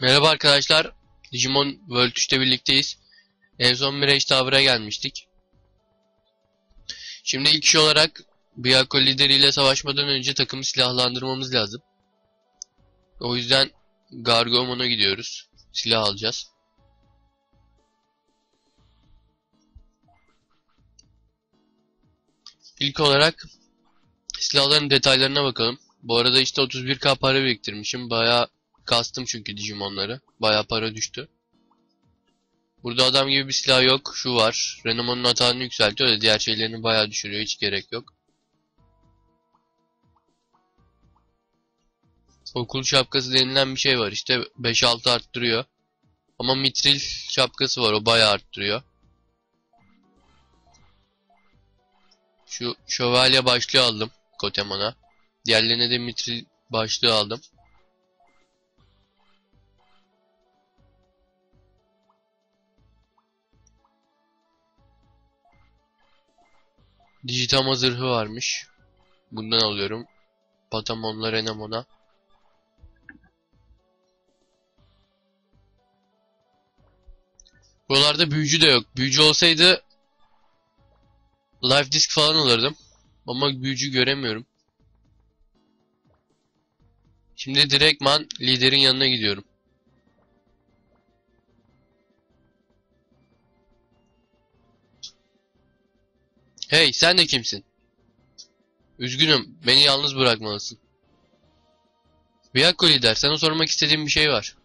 Merhaba arkadaşlar. Digimon World 3'te birlikteyiz. En son Mirage Tower'a gelmiştik. Şimdi ilk iş olarak Byakko lideriyle savaşmadan önce takımı silahlandırmamız lazım. O yüzden Gargomon'a gidiyoruz. Silah alacağız. İlk olarak silahların detaylarına bakalım. Bu arada işte 31k para biriktirmişim. Bayağı kastım çünkü Digimon'ları. Bayağı para düştü. Burada adam gibi bir silah yok. Şu var. Renomon'un hatanını yükseltiyor da diğer şeylerini bayağı düşürüyor. Hiç gerek yok. Okul şapkası denilen bir şey var. İşte 5-6 arttırıyor. Ama mitril şapkası var. O bayağı arttırıyor. Şu şövalye başlığı aldım Kotemon'a. Diğerlerine de mitril başlığı aldım. Digitama zırhı varmış. Bundan alıyorum. Patamon'la Renemon'a. Buralarda büyücü de yok. Büyücü olsaydı life disk falan alırdım. Ama büyücü göremiyorum. Şimdi direktman liderin yanına gidiyorum. Hey, sen de kimsin? Üzgünüm, beni yalnız bırakmalısın. Byakko lider, sana sormak istediğim bir şey var.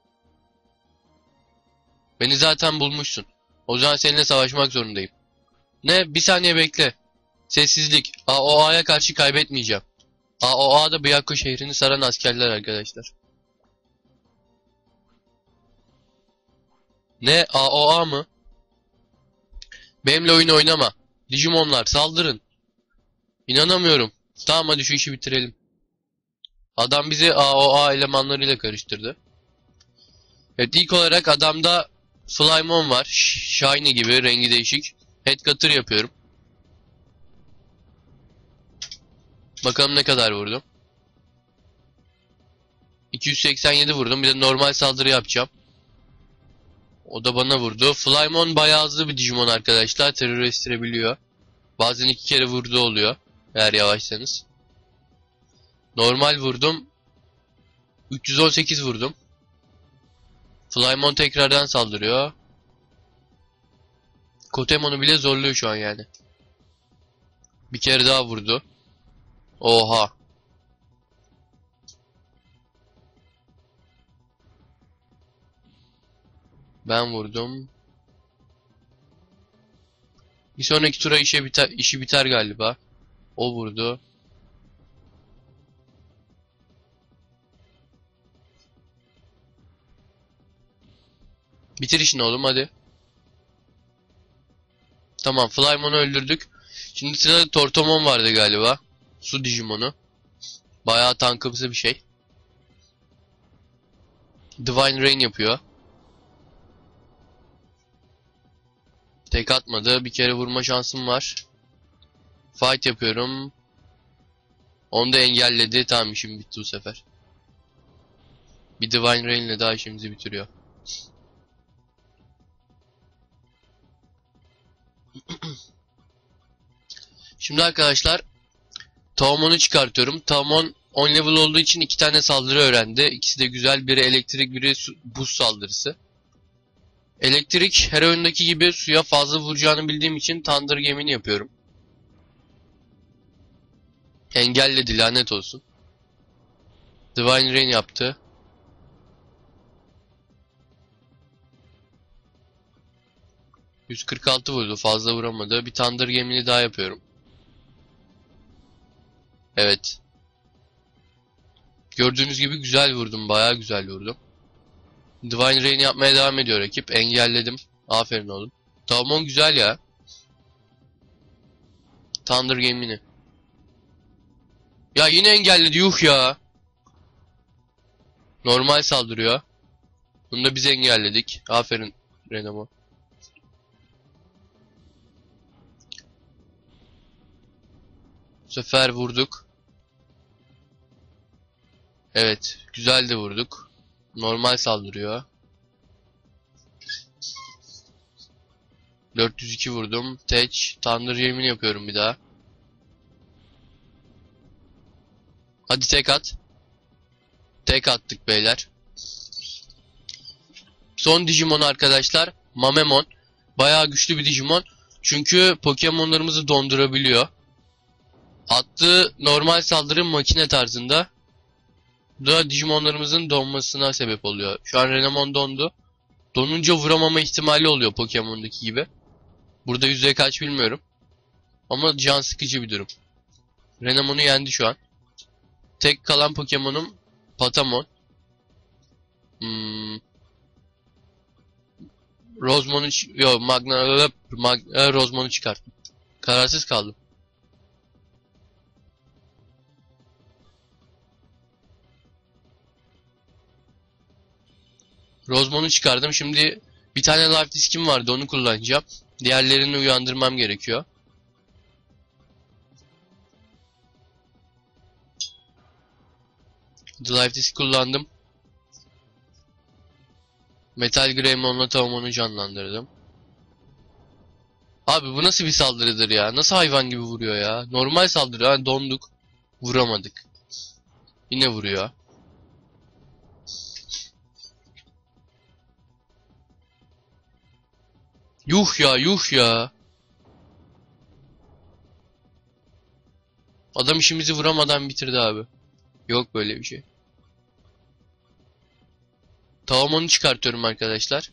Beni zaten bulmuşsun. O zaman seninle savaşmak zorundayım. Ne? Bir saniye bekle. Sessizlik. AOA'ya karşı kaybetmeyeceğim. AOA'da Byakko şehrini saran askerler arkadaşlar. Ne? AOA mı? Benimle oyun oynama. Digimonlar saldırın. İnanamıyorum. Tamam hadi şu işi bitirelim. Adam bizi AOA elemanlarıyla karıştırdı. Evet, ilk olarak adamda Flymon var. Shiny gibi, rengi değişik. Headcutter yapıyorum. Bakalım ne kadar vurdum. 287 vurdum. Bir de normal saldırı yapacağım. O da bana vurdu. Flymon bayağı hızlı bir Digimon arkadaşlar. Terör estirebiliyor. Bazen 2 kere vurdu oluyor. Eğer yavaşsanız. Normal vurdum. 318 vurdum. Flymon tekrardan saldırıyor. Kotemon'u bile zorluyor şu an yani. Bir kere daha vurdu. Oha. Ben vurdum. Bir sonraki tura işi biter galiba. O vurdu. Bitir işini oğlum hadi. Tamam, Flymon'u öldürdük. Şimdi sırada Tortomon vardı galiba. Su Digimon'u. Bayağı tankımsı bir şey. Divine Rain yapıyor. Tek atmadı. Bir kere vurma şansım var. Fight yapıyorum. Onu da engelledi. Tamam, işim bitti bu sefer. Bir Divine Rain ile daha işimizi bitiriyor. Şimdi arkadaşlar Taomon'u çıkartıyorum. Taomon 10 level olduğu için 2 tane saldırı öğrendi. İkisi de güzel. Biri elektrik, biri buz saldırısı. Elektrik her oyundaki gibi suya fazla vuracağını bildiğim için Thunder Gemi'ni yapıyorum. Engelledi, lanet olsun. Divine Rain yaptı. %146 vurdu, fazla vuramadı. Bir Thunder Gemi'ni daha yapıyorum. Evet. Gördüğünüz gibi güzel vurdum, bayağı güzel vurdum. Divine Rain yapmaya devam ediyor rakip. Engelledim. Aferin oğlum. Tamam, güzel ya. Thunder Gemi'ni. Ya yine engelledi, yuh ya. Normal saldırıyor. Bunu da biz engelledik. Aferin Renamo. Bu sefer vurduk. Evet. Güzel de vurduk. Normal saldırıyor. 402 vurdum. Teç. Thunder yemin yapıyorum bir daha. Hadi tek at. Tek attık beyler. Son Digimon arkadaşlar. Mamemon. Bayağı güçlü bir Digimon. Çünkü Pokemon'larımızı dondurabiliyor. Attığı normal saldırı makine tarzında. Bu da Digimon'larımızın donmasına sebep oluyor. Şu an Renamon dondu. Donunca vuramama ihtimali oluyor Pokemon'daki gibi. Burada yüzde kaç bilmiyorum. Ama can sıkıcı bir durum. Renamon'u yendi şu an. Tek kalan Pokemon'um Patamon. Rosemon'u yok Rosemon'u çıkarttım. Kararsız kaldım. Rosemon'u çıkardım. Şimdi bir tane life diskim vardı, onu kullanacağım. Diğerlerini uyandırmam gerekiyor. The life disk kullandım. Metal Greymon'la Taumon'u canlandırdım. Abi bu nasıl bir saldırıdır ya? Nasıl hayvan gibi vuruyor ya? Normal saldırı. Yani donduk. Vuramadık. Yine vuruyor. Yuh ya, yuh ya. Adam işimizi vuramadan bitirdi abi. Yok böyle bir şey. Taumon'u çıkartıyorum arkadaşlar.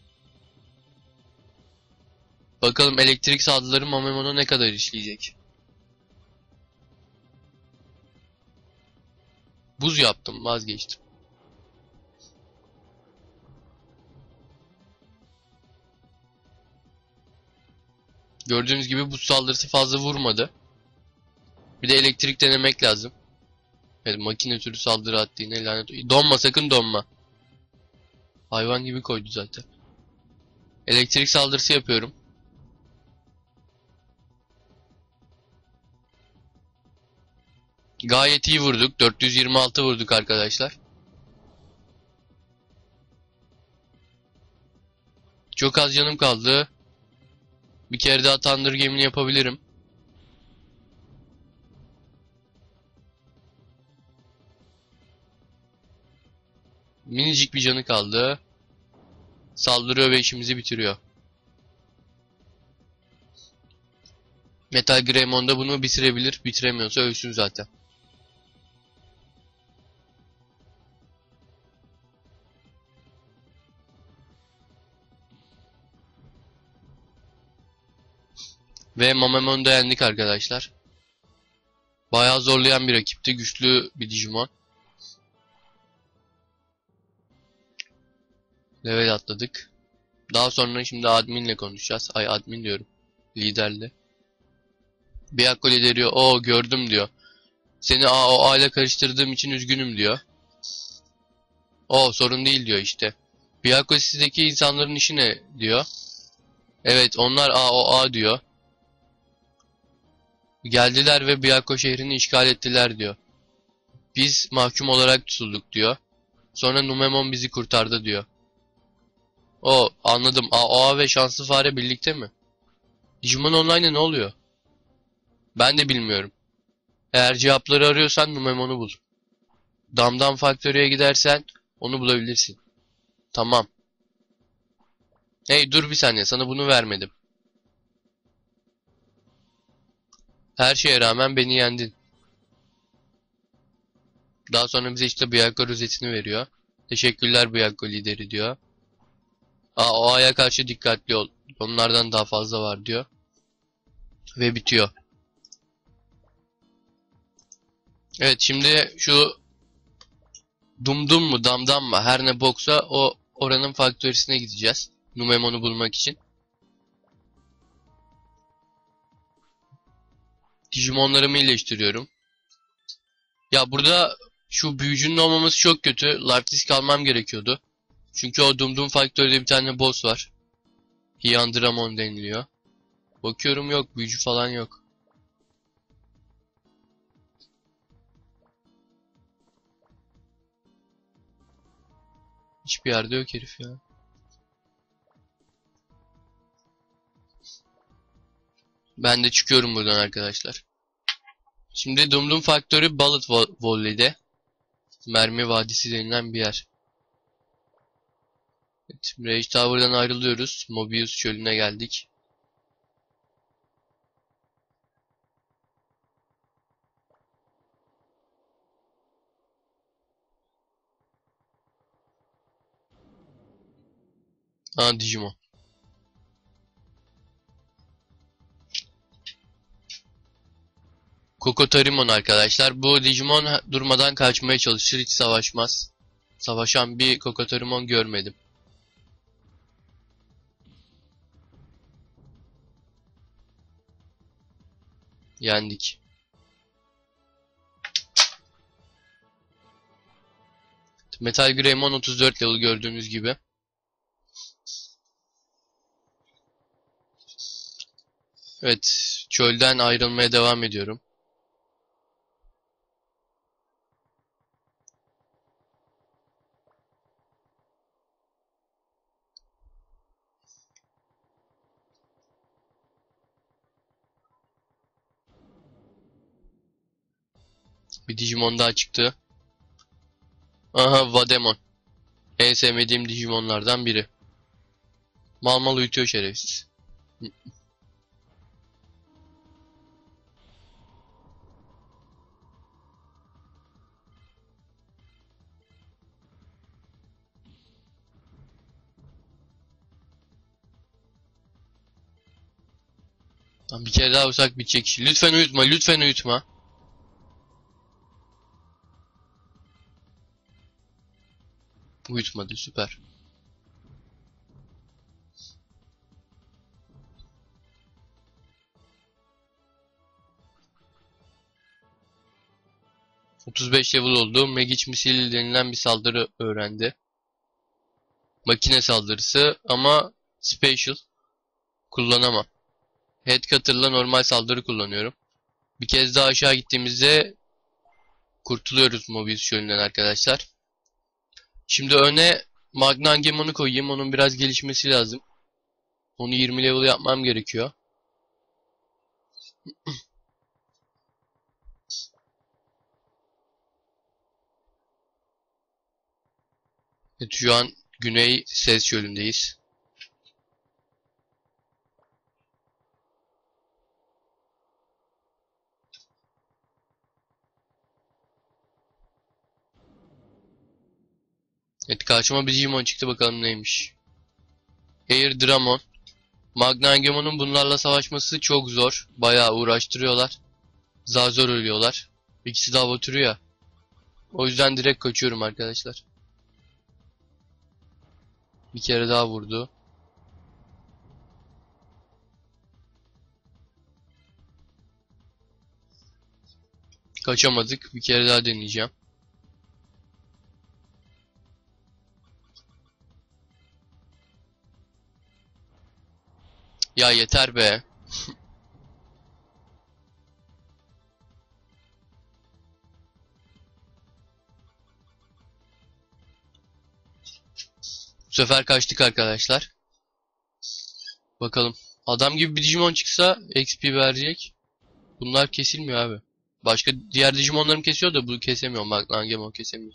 Bakalım elektrik saldırıları Mamemon'a ne kadar işleyecek. Buz yaptım, vazgeçtim. Gördüğünüz gibi buz saldırısı fazla vurmadı. Bir de elektrik denemek lazım. Evet, makine türü saldırı attı yine, lanet. Donma, sakın donma. Hayvan gibi koydu zaten. Elektrik saldırısı yapıyorum. Gayet iyi vurduk. 426 vurduk arkadaşlar. Çok az canım kaldı. Bir kere daha Thunder gemini yapabilirim. Minicik bir canı kaldı. Saldırıyor ve işimizi bitiriyor. Metal Greymon da bunu bitirebilir. Bitiremiyorsa ölsün zaten. Ve Mamemon'u da yendik arkadaşlar. Bayağı zorlayan bir rakipti. Güçlü bir Digimon. Level atladık. Daha sonra şimdi adminle konuşacağız. Ay, admin diyorum. Liderle. Byakuya lideri diyor. O gördüm diyor. Seni o ile karıştırdığım için üzgünüm diyor. O sorun değil diyor işte. Byakuya sizdeki insanların işi ne diyor. Evet, onlar A diyor. Geldiler ve Byakuya şehrini işgal ettiler diyor. Biz mahkum olarak tutulduk diyor. Sonra Numemon bizi kurtardı diyor. O anladım. A ve Şanslı Fare birlikte mi? Digimon Online'da ne oluyor? Ben de bilmiyorum. Eğer cevapları arıyorsan Numemon'u bul. Damdam Factory'e gidersen onu bulabilirsin. Tamam. Hey dur bir saniye, sana bunu vermedim. Her şeye rağmen beni yendin. Daha sonra bize işte Byakuya rozetini veriyor. Teşekkürler Byakuya lideri diyor. O aya karşı dikkatli ol. Onlardan daha fazla var diyor. Ve bitiyor. Evet, şimdi şu Dumdum mu Damdam mı her ne boksa o oranın faktörisine gideceğiz. Numemon'u bulmak için. Digimonlarımı iyileştiriyorum. Ya burada şu büyücünün olmaması çok kötü. Life disk almam gerekiyordu. Çünkü o Dumdum faktörde bir tane boss var. Hyandramon deniliyor. Bakıyorum yok, büyücü falan yok. Hiçbir yerde yok herif ya. Ben de çıkıyorum buradan arkadaşlar. Şimdi Dum Dum Factory Bullet Volley'de. Mermi Vadisi denilen bir yer. Evet, Rage Tower'dan ayrılıyoruz. Mobius çölüne geldik. Aa, Digimon. Kokotarimon arkadaşlar. Bu Digimon durmadan kaçmaya çalışır, hiç savaşmaz. Savaşan bir Kokotarimon görmedim. Yendik. Metal Greymon 34 level gördüğünüz gibi. Evet, çölden ayrılmaya devam ediyorum. Bir Digimon daha çıktı. Aha, Vademon. En sevmediğim Digimonlardan biri. Mal mal uyutuyor şerefsiz. Lan bir kere daha vursak bitecek işi. Lütfen uyutma, lütfen uyutma. Uyutmadı, süper. ...35 level oldu. Magic Missile denilen bir saldırı öğrendi. Makine saldırısı ama Special kullanamam. Headcutter'la normal saldırı kullanıyorum. Bir kez daha aşağı gittiğimizde kurtuluyoruz Mobius çölünden arkadaşlar. Şimdi öne Magnangemon'u koyayım. Onun biraz gelişmesi lazım. Onu 20 level yapmam gerekiyor. Evet, şu an Güney Ses çölündeyiz. Evet, karşıma bir Digimon çıktı, bakalım neymiş. Air Dramon. Magnangemon'un bunlarla savaşması çok zor. Bayağı uğraştırıyorlar. Zar zor ölüyorlar. İkisi de hava türü ya. O yüzden direkt kaçıyorum arkadaşlar. Bir kere daha vurdu. Kaçamadık. Bir kere daha deneyeceğim. Ya yeter be. Bu sefer kaçtık arkadaşlar. Bakalım. Adam gibi bir Digimon çıksa XP verecek. Bunlar kesilmiyor abi. Başka diğer Digimonlarım kesiyor da bu kesemiyor. Bak, Langemon kesemiyor.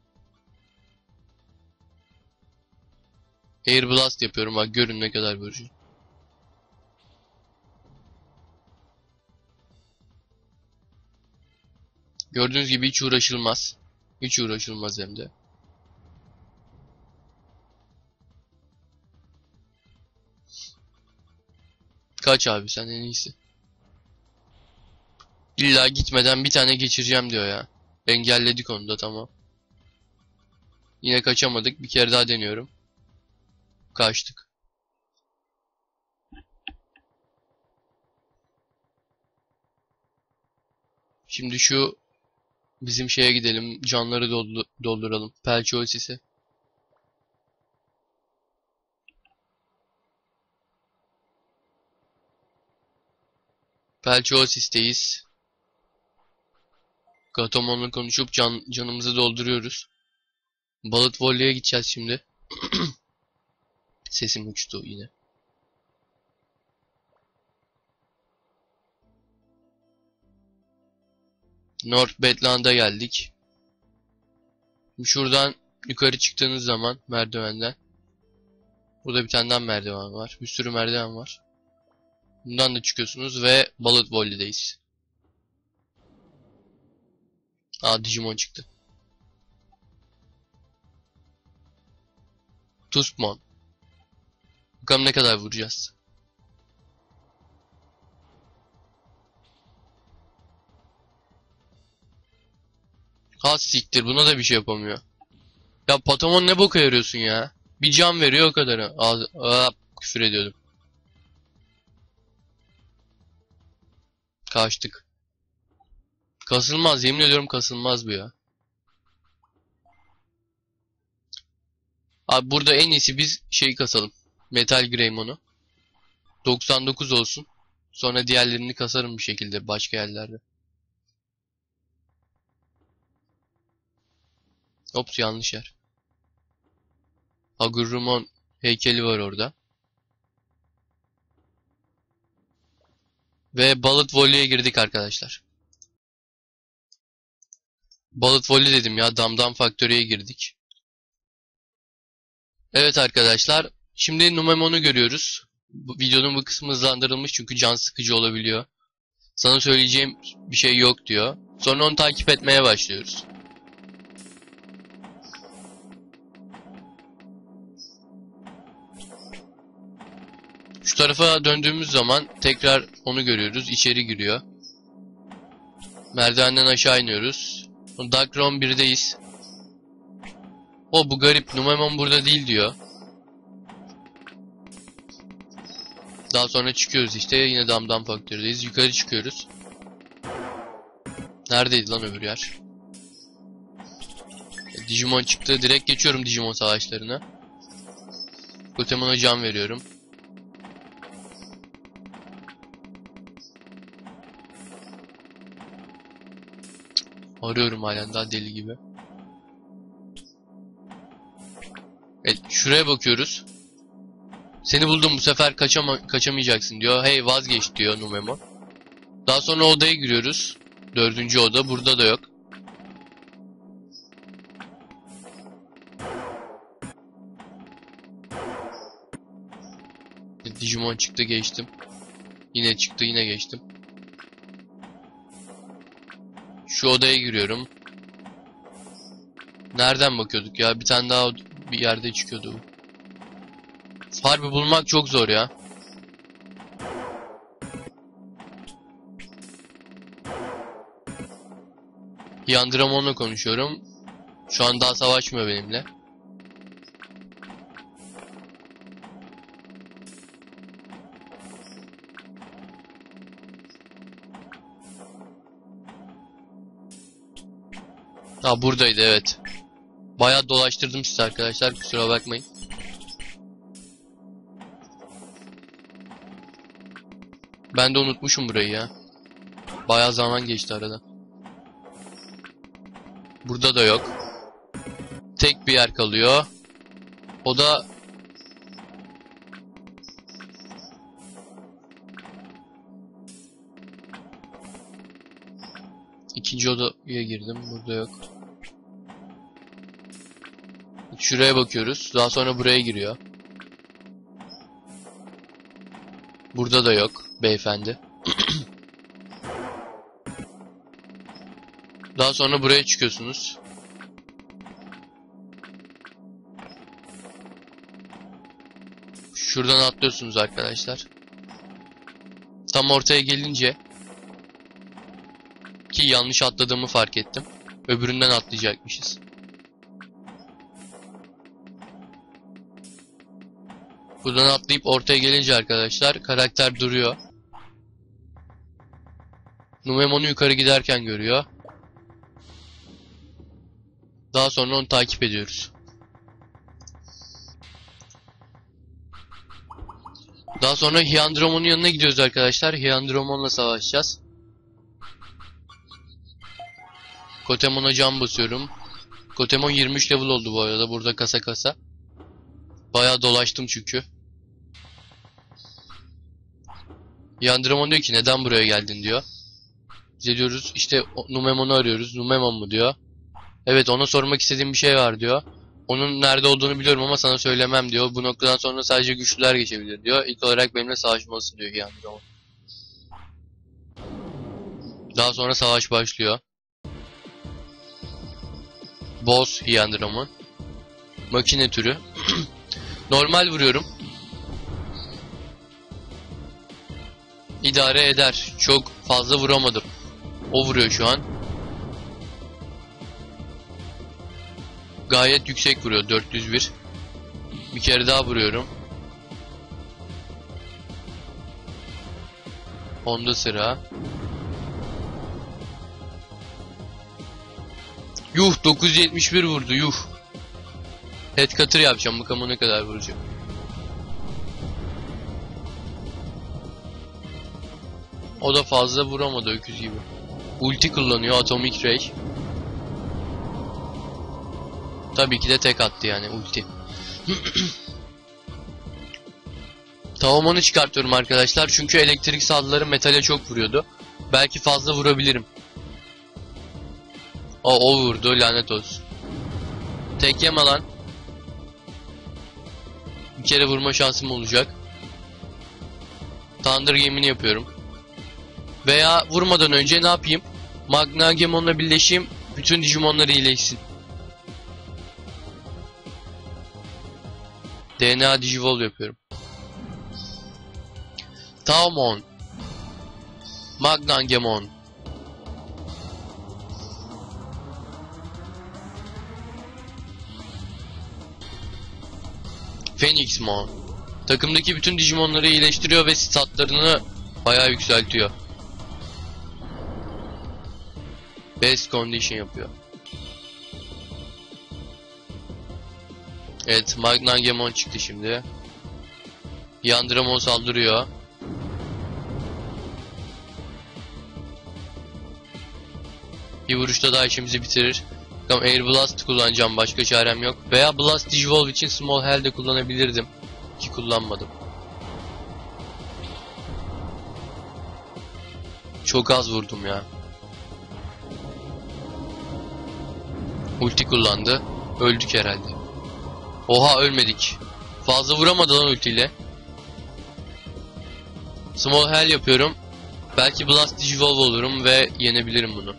Air Blast yapıyorum, bak görün ne kadar vurucu. Gördüğünüz gibi hiç uğraşılmaz. Hiç uğraşılmaz hem de. Kaç abi, sen en iyisi. İlla gitmeden bir tane geçireceğim diyor ya. Engelledik onu da, tamam. Yine kaçamadık. Bir kere daha deniyorum. Kaçtık. Şimdi şu bizim şeye gidelim. Canları dolduralım. Pelçoğlu. Pelçoğlu'deyiz. Gatomon'la konuşup canımızı dolduruyoruz. Balık Volley'e gideceğiz şimdi. Sesim uçtu yine. North Badland'a geldik. Şuradan yukarı çıktığınız zaman merdivenden. Burada bir tane daha merdiven var. Bir sürü merdiven var. Bundan da çıkıyorsunuz ve Balık Volley'deyiz. Aa, Digimon çıktı. Tuspmon. Bakalım ne kadar vuracağız. Ha siktir, buna da bir şey yapamıyor. Ya Patamon ne boka yarıyorsun ya? Bir can veriyor o kadarı. Küfür ediyordum. Kaçtık. Kasılmaz, yemin ediyorum kasılmaz bu ya. Abi burada en iyisi biz şeyi kasalım. Metal Greymon'u. 99 olsun. Sonra diğerlerini kasarım bir şekilde başka yerlerde. Ops, yanlış yer. Agurumon heykeli var orada. Ve Bullet Volley'e girdik arkadaşlar. Bullet Volley dedim ya, Damdam Factory'ye girdik. Evet arkadaşlar, şimdi Numemon'u görüyoruz. Videonun bu kısmı hızlandırılmış çünkü can sıkıcı olabiliyor. Sana söyleyeceğim bir şey yok diyor. Sonra onu takip etmeye başlıyoruz. Şu tarafa döndüğümüz zaman tekrar onu görüyoruz. İçeri giriyor. Merdivenden aşağı iniyoruz. Dark Room 1'deyiz. Bu garip. Numemon burada değil diyor. Daha sonra çıkıyoruz işte. Yine Damdam Faktörü'deyiz. Yukarı çıkıyoruz. Neredeydi lan öbür yer? Digimon çıktı. Direkt geçiyorum Digimon savaşlarına. Gotemon'a can veriyorum. Arıyorum halen daha deli gibi. Evet, şuraya bakıyoruz. Seni buldum, bu sefer kaçamayacaksın diyor. Hey, vazgeç diyor Numemon. Daha sonra odaya giriyoruz. 4. oda. Burada da yok. Digimon çıktı, geçtim. Yine çıktı, yine geçtim. Şu odaya giriyorum. Nereden bakıyorduk ya? Bir tane daha bir yerde çıkıyordu bu. Harbi bulmak çok zor ya. Yandramon'la konuşuyorum. Şu an daha savaşmıyor benimle. Ha, buradaydı evet. Bayağı dolaştırdım sizi arkadaşlar, kusura bakmayın. Ben de unutmuşum burayı ya. Bayağı zaman geçti arada. Burada da yok. Tek bir yer kalıyor. O da ikinci odaya girdim. Burada yok. Şuraya bakıyoruz. Daha sonra buraya giriyor. Burada da yok beyefendi. Daha sonra buraya çıkıyorsunuz. Şuradan atlıyorsunuz arkadaşlar. Tam ortaya gelince ki yanlış atladığımı fark ettim. Öbüründen atlayacakmışız. Buradan atlayıp ortaya gelince arkadaşlar karakter duruyor. Numemon'u yukarı giderken görüyor. Daha sonra onu takip ediyoruz. Daha sonra Hyandromon'un yanına gidiyoruz arkadaşlar. Hyandromon'la savaşacağız. Kotemon'a can basıyorum. Gotemon 23 level oldu bu arada burada kasa kasa. Bayağı dolaştım çünkü. Yandramon diyor ki neden buraya geldin diyor. Bize diyoruz işte Numemon'u arıyoruz. Numemon mu diyor. Evet, ona sormak istediğim bir şey var diyor. Onun nerede olduğunu biliyorum ama sana söylemem diyor. Bu noktadan sonra sadece güçlüler geçebilir diyor. İlk olarak benimle savaşmalısın diyor Yandramon. Daha sonra savaş başlıyor. Boss Yandramon. Makine türü. Normal vuruyorum. İdare eder. Çok fazla vuramadım. O vuruyor şu an. Gayet yüksek vuruyor. 401. Bir kere daha vuruyorum. Onda sıra. Yuh, 971 vurdu yuh. Headcutter yapacağım. Bakalım ne kadar vuracak. O da fazla vuramadı öküz gibi. Ulti kullanıyor, Atomic Ray. Tabii ki de tek attı yani ulti. Tavamon'u çıkartıyorum arkadaşlar çünkü elektrik saldırıları metale çok vuruyordu. Belki fazla vurabilirim. O vurdu, lanet olsun. Tek yeme lan. Bir kere vurma şansım olacak. Thunder Game'ini yapıyorum. Veya vurmadan önce ne yapayım? Magnagemon'la birleşeyim. Bütün Digimon'lar iyileşsin. DNA Digivol yapıyorum. Taomon. Magnagemon. Phoenixmon. Takımdaki bütün Digimon'ları iyileştiriyor ve statlarını bayağı yükseltiyor. Best Condition yapıyor. Evet, Magnagemon çıktı şimdi. Yandramon saldırıyor. Bir vuruşta daha işimizi bitirir. Tamam, Air Blast kullanacağım, başka çarem yok. Veya Blast Digivolve için Small Hell de kullanabilirdim. Ki kullanmadım. Çok az vurdum ya. Ulti kullandı. Öldük herhalde. Oha, ölmedik. Fazla vuramadı lan ultiyle. Small Hell yapıyorum. Belki Blast Digivolve olurum ve yenebilirim bunu.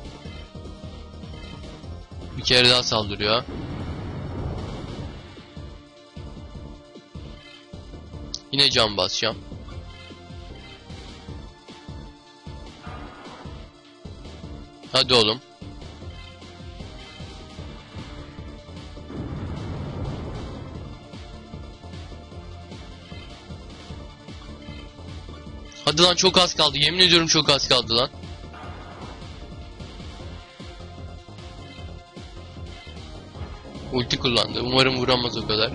Bir kere daha saldırıyor. Yine can basacağım. Hadi oğlum. Hadi lan, çok az kaldı. Yemin ediyorum çok az kaldı lan. Ulti kullandı. Umarım vuramaz o kadar.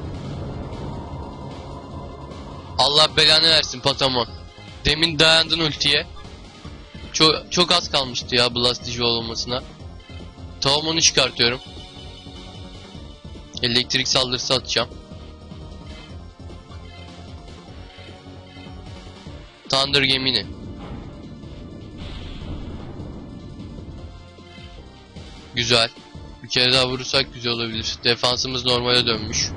Allah belanı versin Patamon. Demin dayandın ultiye. Çok az kalmıştı ya Blast Digivolve olmasına. Taomon'u çıkartıyorum. Elektrik saldırısı atacağım. Thunder Gemini. Güzel. Bir kere daha vurursak güzel olabilir. Defansımız normale dönmüş.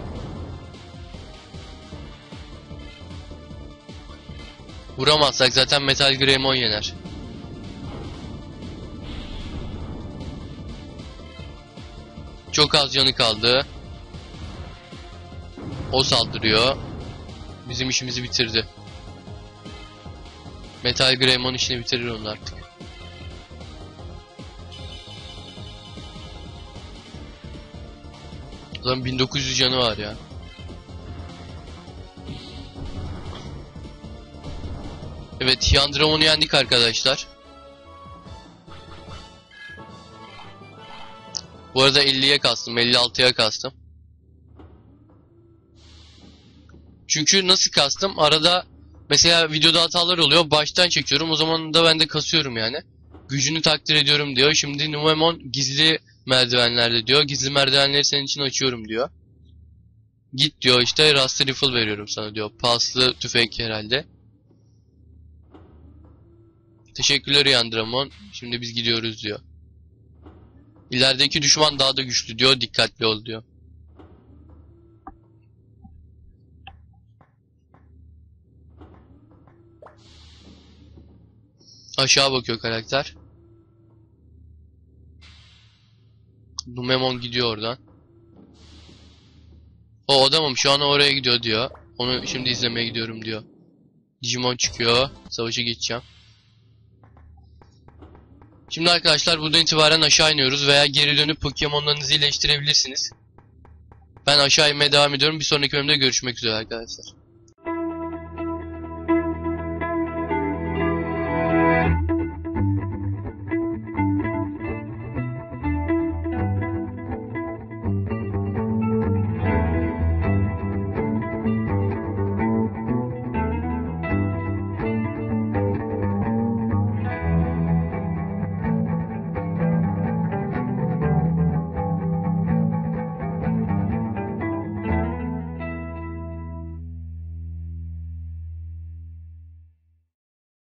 Vuramazsak zaten Metal Greymon yener. Çok az canı kaldı. O saldırıyor. Bizim işimizi bitirdi. Metal Greymon işini bitirir onu artık. Lan 1900 canı var ya. Evet, Yandramon'u yendik arkadaşlar. Bu arada 50'ye kastım, 56'ya kastım. Çünkü nasıl kastım? Arada mesela videoda hatalar oluyor. Baştan çekiyorum. O zaman da ben de kasıyorum yani. Gücünü takdir ediyorum diyor. Şimdi Numemon gizli merdivenlerde diyor. Gizli merdivenleri senin için açıyorum diyor. Git diyor, işte Rusty Rifle veriyorum sana diyor. Paslı tüfek herhalde. Teşekkürler Yandramon. Şimdi biz gidiyoruz diyor. İlerideki düşman daha da güçlü diyor. Dikkatli ol diyor. Aşağı bakıyor karakter. Numemon gidiyor oradan. O adamım şu an oraya gidiyor diyor. Onu şimdi izlemeye gidiyorum diyor. Digimon çıkıyor. Savaşa geçeceğim. Şimdi arkadaşlar buradan itibaren aşağı iniyoruz veya geri dönüp Pokemon'larınızı iyileştirebilirsiniz. Ben aşağı inmeye devam ediyorum. Bir sonraki bölümde görüşmek üzere arkadaşlar.